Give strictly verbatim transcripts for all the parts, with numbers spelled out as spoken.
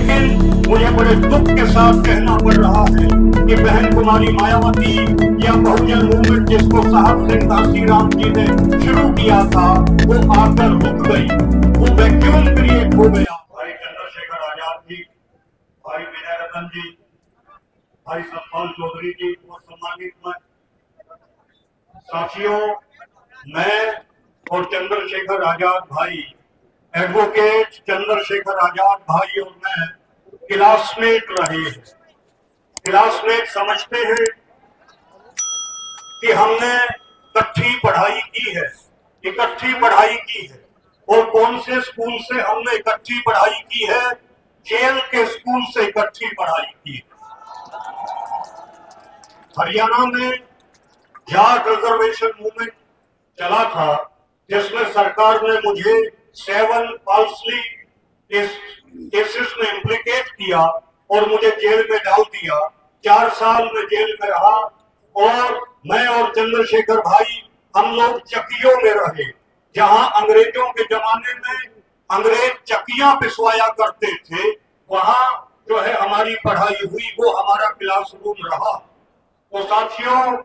लेकिन मुझे बड़े दुख के साथ कहना पड़ रहा है कि बहन कुमारी मायावती या बहुजन मूवमेंट जिसको साहब सिंह कांशीराम जी ने शुरू किया था वो आकर रुक गई, वो वैक्यूम क्रिएट हो गया। भाई चंद्रशेखर आजाद जी, भाई विनय रतन जी, भाई सतपाल चौधरी जी और सम्मानित साथियों, मैं और चंद्रशेखर आजाद भाई, एडवोकेट चंद्रशेखर आजाद भाई और मैं क्लासमेट रहे। क्लासमेट समझते हैं कि हमने इकट्ठी पढ़ाई की है, इकट्ठी पढ़ाई की है। और कौन से स्कूल से हमने इकट्ठी पढ़ाई की है? जेल के स्कूल से इकट्ठी पढ़ाई की है। हरियाणा में जाट रिजर्वेशन मूवमेंट चला था जिसमें सरकार ने मुझे सेवन फॉल्सली केसेस में इम्प्लीकेट किया और मुझे जेल में डाल दिया। चार साल में जेल में रहा और मैं और चंद्रशेखर भाई हम लोग चक्कियों में रहे, जहां अंग्रेजों के जमाने में अंग्रेज चक्कियां पिसवाया करते थे, वहां जो है हमारी पढ़ाई हुई, वो हमारा क्लासरूम रहा। तो साथियों,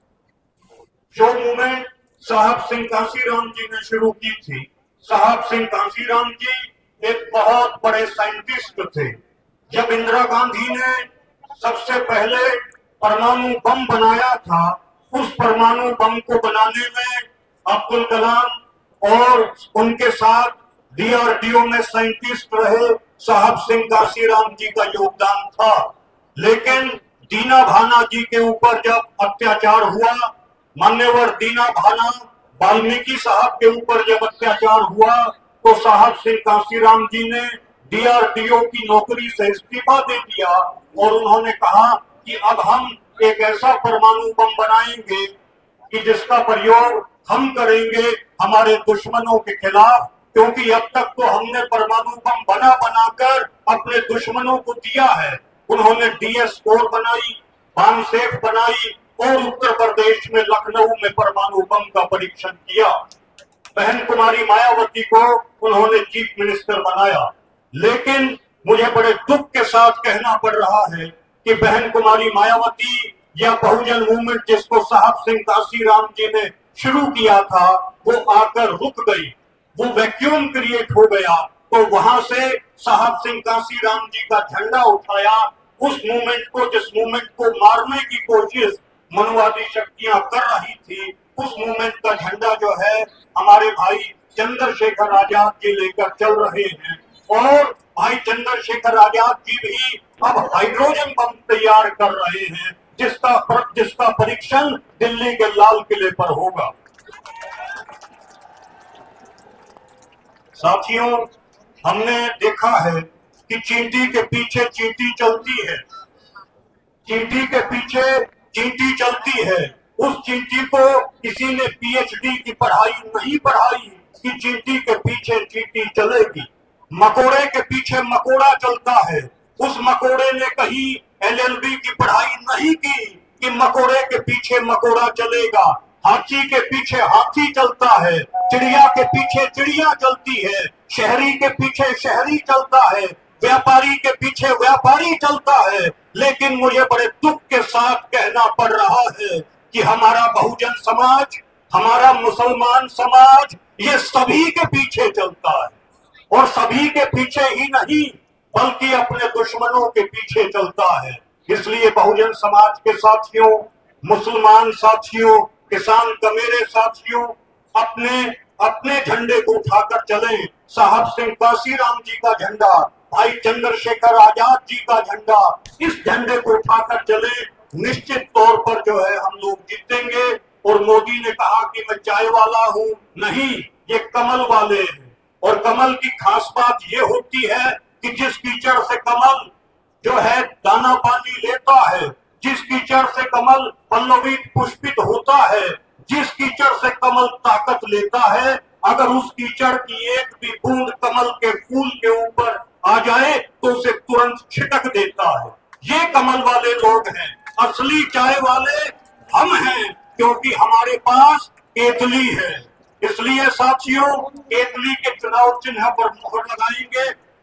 जो मूवमेंट साहब सिंह कांशीराम जी ने शुरू की थी, साहब सिंह कांशीराम जी एक बहुत बड़े साइंटिस्ट थे। जब इंदिरा गांधी ने सबसे पहले परमाणु बम बनाया था, उस परमाणु बम को बनाने में अब्दुल कलाम और उनके साथ डीआरडीओ में साइंटिस्ट रहे साहब सिंह कांशीराम जी का योगदान था। लेकिन दीना भाना जी के ऊपर जब अत्याचार हुआ, मान्यवर दीना भाना वाल्मीकि साहब के ऊपर जब अत्याचार हुआ, तो साहब सिंह कांशीराम जी ने डीआरडीओ की नौकरी से इस्तीफा दे दिया और उन्होंने कहा कि अब हम एक ऐसा परमाणु बम बनाएंगे कि जिसका प्रयोग हम करेंगे हमारे दुश्मनों के खिलाफ, क्योंकि अब तक तो हमने परमाणु बम बना बनाकर अपने दुश्मनों को दिया है। उन्होंने डीएस फोर बनाई, बानसेफ बनाई और उत्तर प्रदेश में लखनऊ में परमाणु बम का परीक्षण किया। बहन कुमारी मायावती को उन्होंने चीफ मिनिस्टर बनाया। लेकिन मुझे बड़े दुख के साथ कहना पड़ रहा है कि बहन कुमारी मायावती या बहुजन मूवमेंट जिसको साहब सिंह कांशीराम जी ने शुरू किया था, वो आकर रुक गई, वो वैक्यूम क्रिएट हो गया। तो वहां से साहब सिंह कांशीराम जी का झंडा उठाया, उस मूवमेंट को, जिस मूवमेंट को मारने की कोशिश मनुवादी शक्तियां कर रही थी, उस मूवमेंट का झंडा जो है हमारे भाई चंद्रशेखर आजाद जी लेकर चल रहे हैं। और भाई चंद्रशेखर आजाद जी भी अब हाइड्रोजन बम तैयार कर रहे हैं, जिसका पर, जिसका परीक्षण दिल्ली के लाल किले पर होगा। साथियों, हमने देखा है कि चींटी के पीछे चींटी चलती है, चींटी के पीछे चींटी चलती है। उस चींटी को किसी ने पीएचडी की पढ़ाई नहीं पढ़ाई कि चींटी के पीछे चींटी चलेगी। मकोड़े के पीछे मकोड़ा चलता है, उस मकोड़े ने कहीं एलएलबी की पढ़ाई नहीं की कि मकोड़े के पीछे मकोड़ा चलेगा। हाथी के पीछे हाथी चलता है, चिड़िया के पीछे चिड़िया चलती है, शहरी के पीछे शहरी चलता है, व्यापारी के पीछे व्यापारी चलता है। लेकिन मुझे बड़े दुख के साथ कहना पड़ रहा है कि हमारा बहुजन समाज, हमारा मुसलमान समाज, ये सभी के पीछे चलता है, और सभी के पीछे ही नहीं बल्कि अपने दुश्मनों के पीछे चलता है। इसलिए बहुजन समाज के साथियों, मुसलमान साथियों, किसान कमेरे साथियों, अपने अपने झंडे को उठाकर चलें। साहब सिंह कांशीराम जी का झंडा, भाई चंद्रशेखर आजाद जी का झंडा, इस झंडे को उठाकर चले। निश्चित तौर पर जो है हम लोग जीतेंगे। और मोदी ने कहा कि मैं चाय वाला हूँ, नहीं, ये कमल वाले हैं। और कमल की खास बात ये होती है कि जिस कीचड़ से कमल जो है दाना पानी लेता है, जिस कीचड़ से कमल पल्लवित पुष्पित होता है, जिस कीचड़ से कमल ताकत लेता है, अगर उस कीचड़ की एक भी बूंद कमल के फूल के ऊपर आ जाए तो उसे तुरंत छिटक देता है। ये कमल वाले लोग हैं, असली चाय वाले हम हैं, क्योंकि हमारे पास केतली है। इसलिए साथियों, केतली के चुनाव चिन्ह पर मोहर लगाएंगे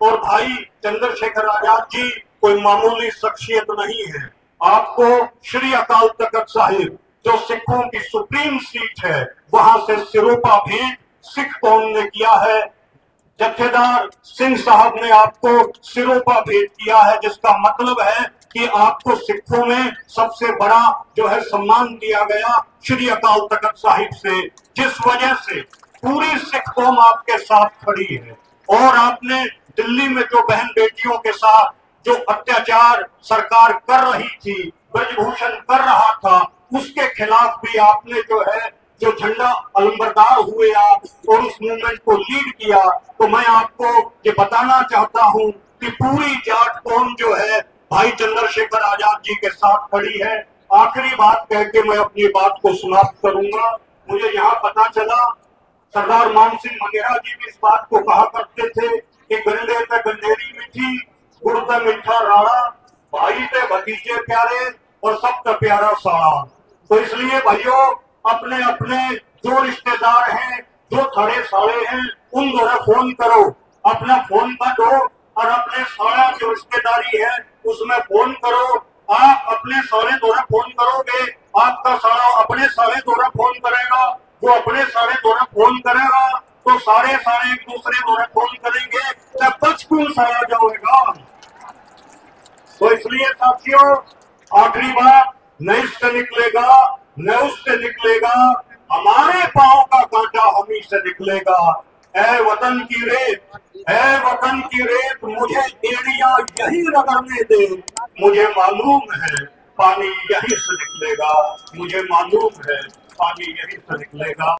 और भाई चंद्रशेखर आजाद जी कोई मामूली शख्सियत नहीं है। आपको श्री अकाल तख्त साहिब जो सिखों की सुप्रीम सीट है वहां से सिरोपा भेंट सिख कौम ने किया है। जत्थेदार सिंह साहब ने आपको सिरोपा भेंट किया है, जिसका मतलब है कि आपको सिखों में सबसे बड़ा जो है सम्मान दिया गया श्री अकाल तख्त साहिब से, जिस वजह से पूरी सिख कौम आपके साथ खड़ी है। और आपने दिल्ली में जो बहन बेटियों के साथ जो अत्याचार सरकार कर रही थी, ब्रजभूषण कर रहा था, उसके खिलाफ भी आपने जो है जो झंडा अलंबरदार हुए आप और उस मूवमेंट को लीड किया। तो मैं आपको ये बताना चाहता हूं कि पूरी जाट कौम जो है भाई चंद्रशेखर आजाद जी के साथ खड़ी है। आखिरी बात कह के मैं अपनी बात को समाप्त करूंगा। मुझे यहाँ पता चला सरदार मान सिंह मंगेरा जी भी इस बात को कहा करते थे कि गंडे पे गंडेरी मीठी, गुड़ पे मीठा राड़ा, भाई पे भतीजे प्यारे और सबका प्यारा साड़ा। तो इसलिए भाइयों अपने अपने जो रिश्तेदार हैं, जो थड़े साड़े हैं, उन दोनों फोन करो, अपना फोन बंद हो और अपने साड़ा जो रिश्तेदारी है उसमें फोन करो। आप अपने साड़े दोनों फोन करोगे, आपका साड़ा अपने साड़े दोनों फोन करेगा, वो अपने सारे दोनों फोन करेगा, तो सारे सारे एक दूसरे दोनों फोन करेंगे, तब बचपन साया जाएगा। तो इसलिए साथियों आखिरी बात, न इससे निकलेगा न उससे निकलेगा, हमारे पांव का कांटा हम ही से निकलेगा। ऐ वतन की रेत, ऐ वतन की रेत, मुझे एड़ियां यही रगड़ने दे, मुझे मालूम है पानी यहीं से निकलेगा, मुझे मालूम है पानी यहीं से निकलेगा।